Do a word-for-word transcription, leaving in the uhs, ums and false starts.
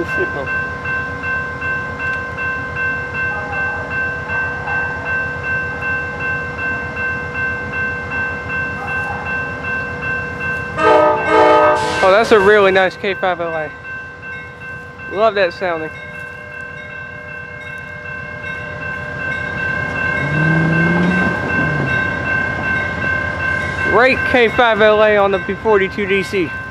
the signal. Oh, that's a really nice K five L A. Love that sounding. Great K five L A on the P forty-two D C.